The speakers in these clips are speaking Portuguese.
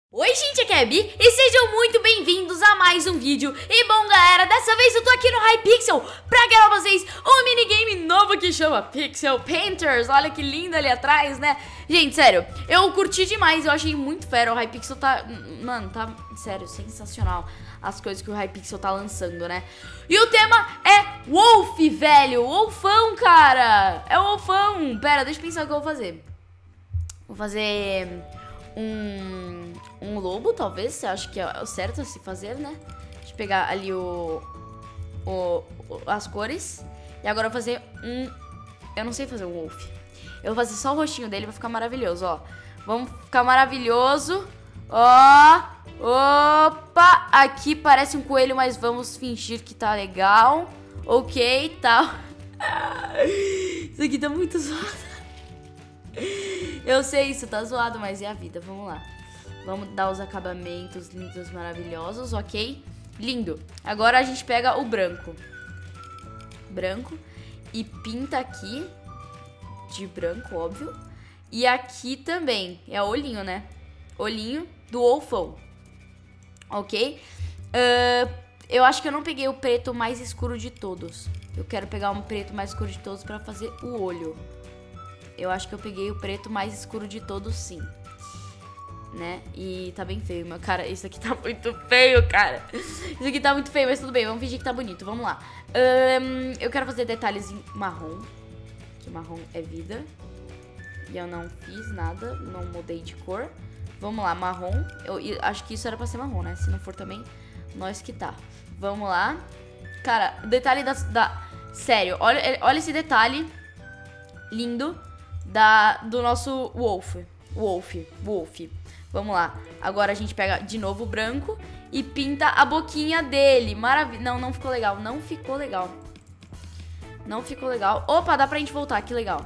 Oi gente, aqui é a Bi e sejam muito bem-vindos a mais um vídeo. E bom galera, dessa vez eu tô aqui no Hypixel pra gravar pra vocês um minigame novo que chama Pixel Painters. Olha que lindo ali atrás, né? Gente, sério, eu curti demais, eu achei muito fera. O Hypixel tá, mano, tá, sério, sensacional as coisas que o Hypixel tá lançando, né? E o tema é Wolf, velho, Wolfão, cara. É o Wolfão. Pera, deixa eu pensar o que eu vou fazer. Vou fazer um lobo, talvez. Você acha que é o certo a se fazer, né? Deixa eu pegar ali as cores. E agora eu vou fazer eu não sei fazer um wolf. Eu vou fazer só o rostinho dele, vai ficar maravilhoso, ó. Vamos ficar maravilhoso. Ó. Opa. Aqui parece um coelho, mas vamos fingir que tá legal. Ok, tá. Isso aqui tá muito zoado. Eu sei, isso tá zoado, mas é a vida, vamos lá. Vamos dar os acabamentos lindos, maravilhosos, ok? Lindo. Agora a gente pega o branco. Branco. E pinta aqui de branco, óbvio. E aqui também, é olhinho, né? Olhinho do wolfão. Ok? Eu acho que eu não peguei o preto mais escuro de todos. Eu quero pegar um preto mais escuro de todos pra fazer o olho. Eu acho que eu peguei o preto mais escuro de todos, sim. Né? E tá bem feio, meu cara. Isso aqui tá muito feio, cara. Isso aqui tá muito feio, mas tudo bem. Vamos fingir que tá bonito. Vamos lá. Eu quero fazer detalhes em marrom. Que marrom é vida. E eu não fiz nada. Não mudei de cor. Vamos lá, marrom. Eu acho que isso era pra ser marrom, né? Se não for também, nós que tá. Vamos lá. Cara, o detalhe Sério, olha esse detalhe lindo do nosso Wolf. Vamos lá. Agora a gente pega de novo o branco e pinta a boquinha dele. Maravilha. Não ficou legal. Não ficou legal. Não ficou legal. Opa, dá pra gente voltar. Que legal.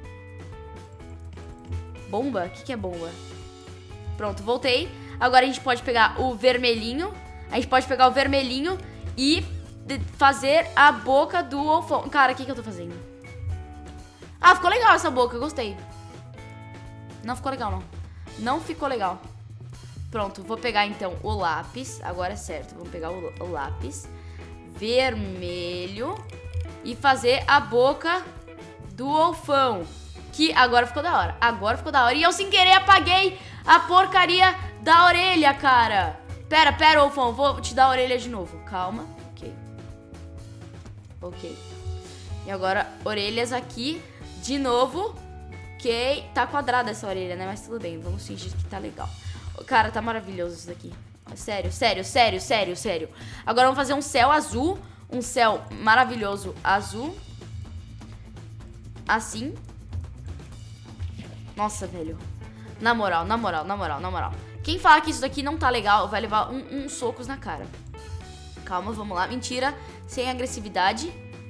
Bomba? O que é bomba? Pronto, voltei. Agora a gente pode pegar o vermelhinho. A gente pode pegar o vermelhinho e fazer a boca do wolfão. Cara, o que eu tô fazendo? Ah, ficou legal essa boca, eu gostei. Não ficou legal, não. Não ficou legal. Pronto, vou pegar então o lápis. Agora é certo, vamos pegar o lápis vermelho e fazer a boca do wolfão. Que agora ficou da hora. Agora ficou da hora. E eu sem querer apaguei a porcaria da orelha, cara. Pera, wolfão, vou te dar a orelha de novo. Calma, ok. E agora orelhas aqui de novo. Ok, tá quadrada essa orelha, né? Mas tudo bem, vamos fingir que tá legal. Cara, tá maravilhoso isso daqui. Sério. Agora vamos fazer um céu azul. Um céu maravilhoso azul. Assim. Nossa, velho. Na moral. Quem falar que isso daqui não tá legal vai levar uns socos na cara. Calma, vamos lá. Mentira. Sem agressividade.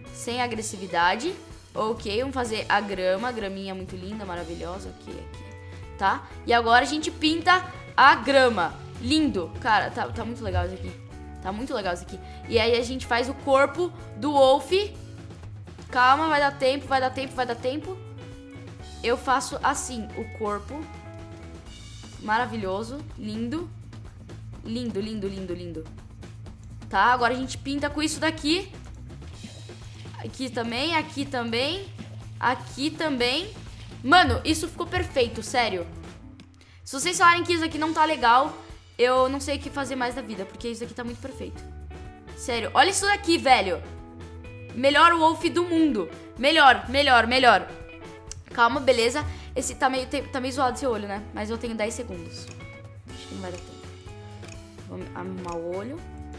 Ok, vamos fazer a grama. A graminha muito linda, maravilhosa. Ok, aqui. Tá? E agora a gente pinta a grama. Lindo. Cara, tá muito legal isso aqui. Tá muito legal isso aqui. E aí a gente faz o corpo do wolf. Calma, vai dar tempo. Eu faço assim o corpo. Maravilhoso. Lindo. Lindo. Tá? Agora a gente pinta com isso daqui. Aqui também. Mano, isso ficou perfeito, sério. Se vocês falarem que isso aqui não tá legal, eu não sei o que fazer mais da vida, porque isso aqui tá muito perfeito. Sério, olha isso daqui, velho. Melhor wolf do mundo. Melhor. Calma, beleza. Esse tá meio zoado seu olho, né? Mas eu tenho 10 segundos. Acho que não vai dar tempo. Vamos arrumar o olho.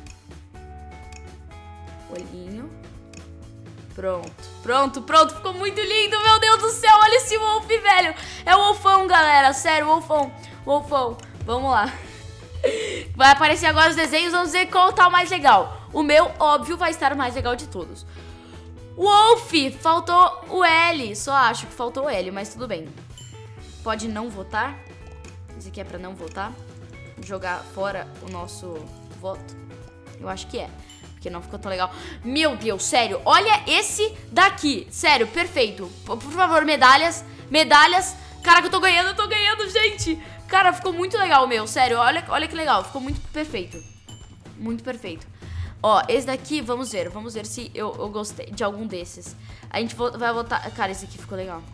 Olhinho. Pronto, ficou muito lindo, meu Deus do céu, olha esse wolf, velho. É o wolfão, galera, sério, wolfão, vamos lá. Vai aparecer agora os desenhos, vamos ver qual tá o mais legal. O meu, óbvio, vai estar o mais legal de todos. Wolf, faltou o L, só acho que faltou o L, mas tudo bem. Pode não votar, isso aqui é pra não votar, jogar fora o nosso voto, eu acho que é. Porque não ficou tão legal. Meu Deus, sério, olha esse daqui. Sério, perfeito. Por favor, medalhas. Caraca, eu tô ganhando, gente. Cara, ficou muito legal o meu, sério. Olha que legal, ficou muito perfeito. Muito perfeito. Ó, esse daqui, vamos ver se eu gostei de algum desses. A gente vai votar... Cara, esse aqui ficou legal.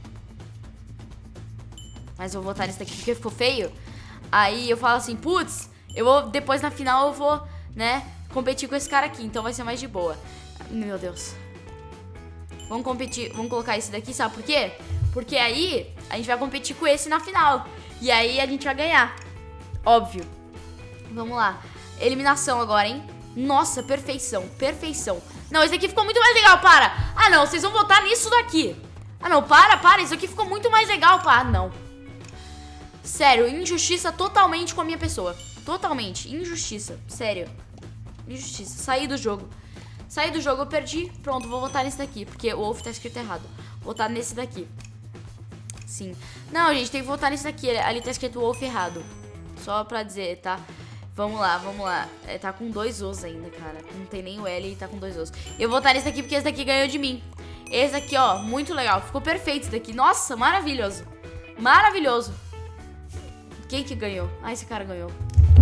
Mas eu vou votar nesse daqui porque ficou feio. Aí eu falo assim, putz, depois na final eu vou, né, competir com esse cara aqui. Então vai ser mais de boa. Meu Deus. Vamos competir, vamos colocar esse daqui, sabe por quê? Porque aí a gente vai competir com esse na final. E aí a gente vai ganhar. Óbvio. Vamos lá. Eliminação agora, hein? Nossa, perfeição, perfeição. Não, esse aqui ficou muito mais legal, para. Ah, não, vocês vão votar nisso daqui. Ah, não, para, isso aqui ficou muito mais legal, para. Não. Sério, injustiça totalmente com a minha pessoa. Totalmente, injustiça, sério. Injustiça, saí do jogo. Saí do jogo, eu perdi. Pronto, vou votar nesse daqui, porque o Wolf tá escrito errado. Vou votar nesse daqui. Sim. Não, gente, tem que votar nesse daqui. Ali tá escrito Wolf errado. Só pra dizer, tá? Vamos lá, vamos lá. Tá com 2 Os ainda, cara. Não tem nem o L e tá com 2 Os. Eu vou votar nesse daqui porque esse daqui ganhou de mim. Esse daqui, ó, muito legal. Ficou perfeito esse daqui. Nossa, maravilhoso. Maravilhoso. Quem que ganhou? Ah, esse cara ganhou.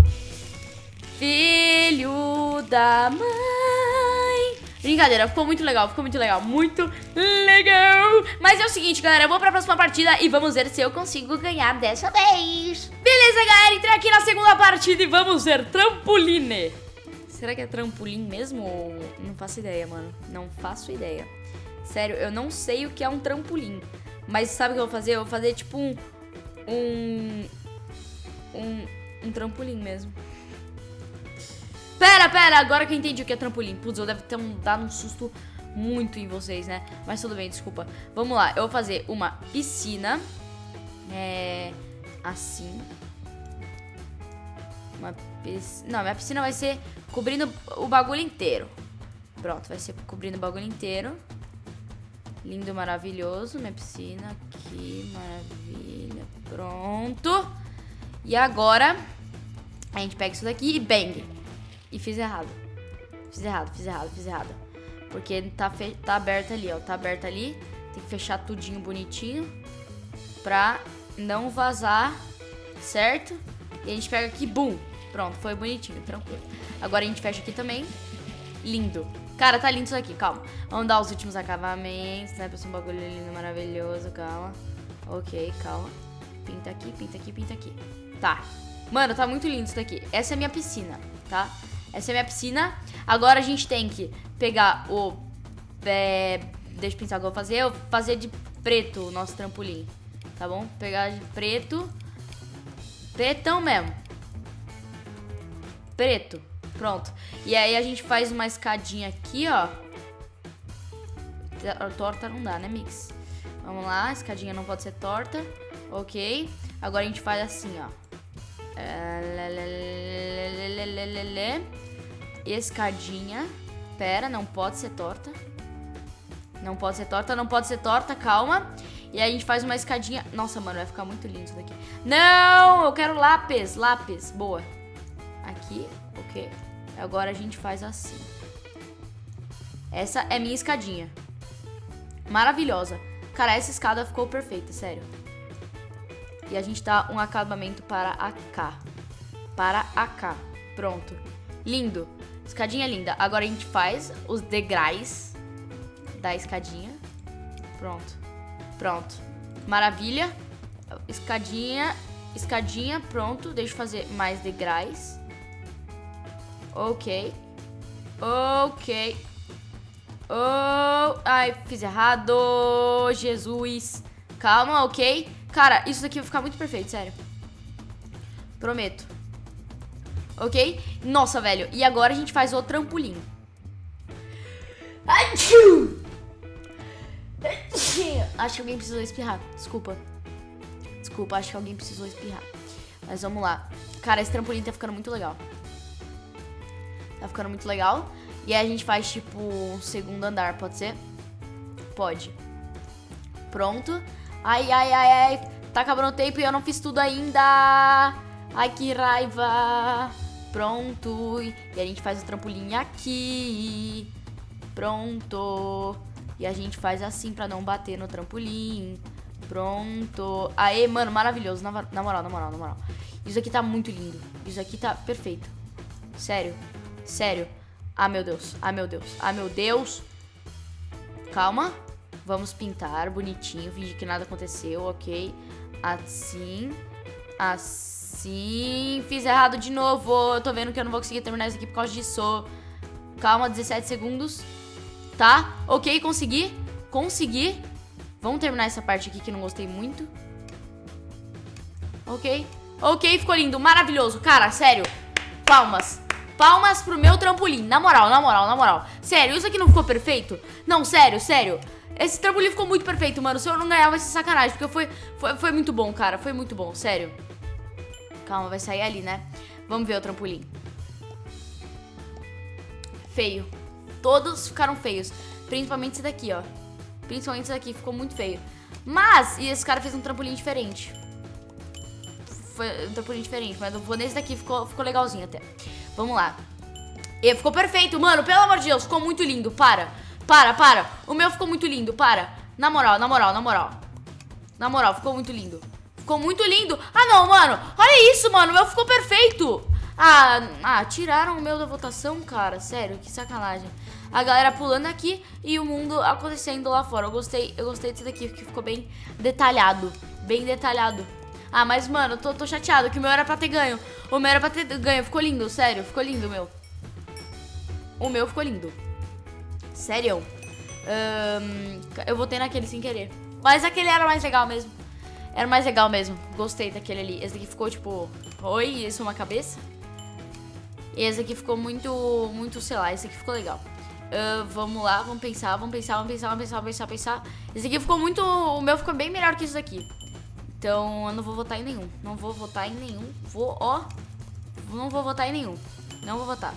Filho da mãe. Brincadeira, ficou muito legal, ficou muito legal. Muito legal. Mas é o seguinte, galera, eu vou pra próxima partida e vamos ver se eu consigo ganhar dessa vez. Beleza, galera, entrei aqui na segunda partida e vamos ver trampoline. Será que é trampolim mesmo ou... Não faço ideia, mano. Não faço ideia. Sério, eu não sei o que é um trampolim. Mas sabe o que eu vou fazer? Eu vou fazer tipo um trampolim mesmo. Pera, agora que eu entendi o que é trampolim. Putz, eu devo ter dado um susto muito em vocês, né? Mas tudo bem, desculpa. Vamos lá, eu vou fazer uma piscina. Assim. Não, minha piscina vai ser cobrindo o bagulho inteiro. Pronto, vai ser cobrindo o bagulho inteiro. Lindo, maravilhoso. Minha piscina aqui, maravilha. Pronto. E agora a gente pega isso daqui e bang. E fiz errado. Fiz errado. Porque tá aberto ali, ó. Tá aberto ali. Tem que fechar tudinho bonitinho pra não vazar, certo? E a gente pega aqui, bum. Pronto, foi bonitinho, tranquilo. Agora a gente fecha aqui também. Lindo. Cara, tá lindo isso aqui, calma. Vamos dar os últimos acabamentos, né? Pra ser um bagulho lindo, maravilhoso, calma. Ok, calma. Pinta aqui. Tá. Mano, tá muito lindo isso daqui. Essa é a minha piscina, tá? Essa é a minha piscina. Agora a gente tem que pegar o... deixa eu pensar o que eu vou fazer. Eu vou fazer de preto o nosso trampolim, tá bom? Pegar de preto. Pretão mesmo. Preto. Pronto. E aí a gente faz uma escadinha aqui, ó. Torta não dá, né, Mix? Vamos lá, a escadinha não pode ser torta. Ok. Agora a gente faz assim, ó. Escadinha. Pera, não pode ser torta. Não pode ser torta, calma. E aí a gente faz uma escadinha. Nossa, mano, vai ficar muito lindo isso daqui. Não, eu quero lápis. Boa. Aqui, ok. Agora a gente faz assim. Essa é minha escadinha. Maravilhosa. Cara, essa escada ficou perfeita, sério. E a gente dá um acabamento para cá. Pronto. Lindo. Escadinha linda. Agora a gente faz os degraus da escadinha. Pronto. Maravilha. Escadinha. Pronto. Deixa eu fazer mais degraus. Ok. Ai, fiz errado. Jesus. Calma, ok. Cara, isso daqui vai ficar muito perfeito, sério. Prometo. Ok? Nossa, velho. E agora a gente faz o trampolim. Acho que alguém precisou espirrar. Desculpa, acho que alguém precisou espirrar. Mas vamos lá. Cara, esse trampolim tá ficando muito legal. E aí a gente faz tipo um segundo andar, pode ser? Pode. Pronto. Ai. Tá acabando o tempo e eu não fiz tudo ainda. Ai, que raiva. Pronto. E a gente faz o trampolim aqui. Pronto. E a gente faz assim pra não bater no trampolim. Pronto. Aê, mano, maravilhoso. Na moral, na moral, na moral. Isso aqui tá muito lindo. Isso aqui tá perfeito. Sério. Sério. Ah, meu Deus. Ah, meu Deus. Ah, meu Deus. Calma. Vamos pintar bonitinho. Fingir que nada aconteceu, ok. Assim. Assim. Fiz errado de novo. Eu tô vendo que eu não vou conseguir terminar isso aqui por causa disso. Calma, 17 segundos. Tá? Ok, consegui. Consegui. Vamos terminar essa parte aqui que eu não gostei muito. Ok. Ok, ficou lindo. Maravilhoso. Cara, sério. Palmas. Palmas pro meu trampolim. Na moral, na moral, na moral. Sério, isso aqui não ficou perfeito? Não, sério, sério. Esse trampolim ficou muito perfeito, mano. Se eu não ganhar vai ser sacanagem, porque foi muito bom, cara. Foi muito bom, sério. Calma, vai sair ali, né? Vamos ver o trampolim. Feio. Todos ficaram feios. Principalmente esse daqui, ó. Principalmente esse daqui, ficou muito feio. Mas, e esse cara fez um trampolim diferente. Foi um trampolim diferente, mas eu vou nesse daqui, ficou legalzinho até. Vamos lá. E ficou perfeito, mano, pelo amor de Deus, ficou muito lindo, para. O meu ficou muito lindo, para. Na moral, na moral, na moral. Na moral, ficou muito lindo. Ficou muito lindo. Ah, não, mano, olha isso, mano, o meu ficou perfeito. Tiraram o meu da votação, cara, sério, que sacanagem. A galera pulando aqui e o mundo acontecendo lá fora. Eu gostei desse daqui, que ficou bem detalhado. Bem detalhado. Ah, mas, mano, tô chateado, que o meu era pra ter ganho. O meu era pra ter ganho, ficou lindo, sério, ficou lindo o meu. O meu ficou lindo. Sério. Eu votei naquele sem querer. Mas aquele era mais legal mesmo. Era mais legal mesmo, gostei daquele ali. Esse aqui ficou tipo, oi, isso é uma cabeça? E esse aqui ficou muito, sei lá, esse aqui ficou legal. Vamos lá, vamos pensar. Esse aqui ficou muito, o meu ficou bem melhor que isso aqui. Então, eu não vou votar em nenhum. Não vou votar em nenhum. Não vou votar em nenhum. Não vou votar.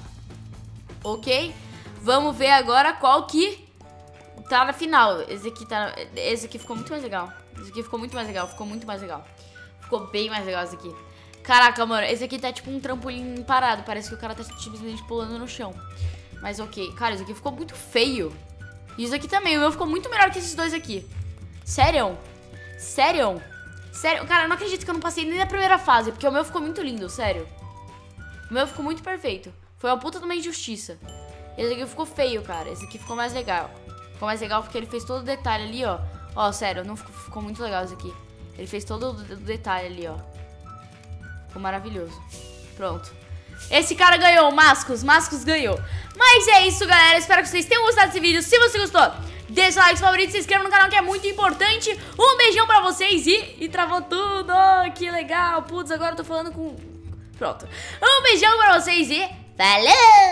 Ok? Vamos ver agora qual que tá na final. Esse aqui ficou muito mais legal. Esse aqui ficou muito mais legal. Ficou muito mais legal. Ficou bem mais legal esse aqui. Caraca, mano. Esse aqui tá tipo um trampolim parado. Parece que o cara tá simplesmente pulando no chão. Mas ok. Cara, esse aqui ficou muito feio. E isso aqui também. O meu ficou muito melhor que esses dois aqui. Sério? Sério? Sério, cara, eu não acredito que eu não passei nem na primeira fase, porque o meu ficou muito lindo, sério. O meu ficou muito perfeito. Foi uma puta de uma injustiça. Esse aqui ficou feio, cara. Esse aqui ficou mais legal. Ficou mais legal porque ele fez todo o detalhe ali, ó. Ó, sério, não ficou muito legal esse aqui. Ele fez todo o detalhe ali, ó. Ficou maravilhoso. Pronto. Esse cara ganhou, o Mascos. Mascos ganhou. Mas é isso, galera. Espero que vocês tenham gostado desse vídeo. Se você gostou, deixa o like, favorito, se inscreva no canal que é muito importante. Um beijão pra vocês e travou tudo. Que legal. Putz, agora eu tô falando com... Pronto. Um beijão pra vocês e falou!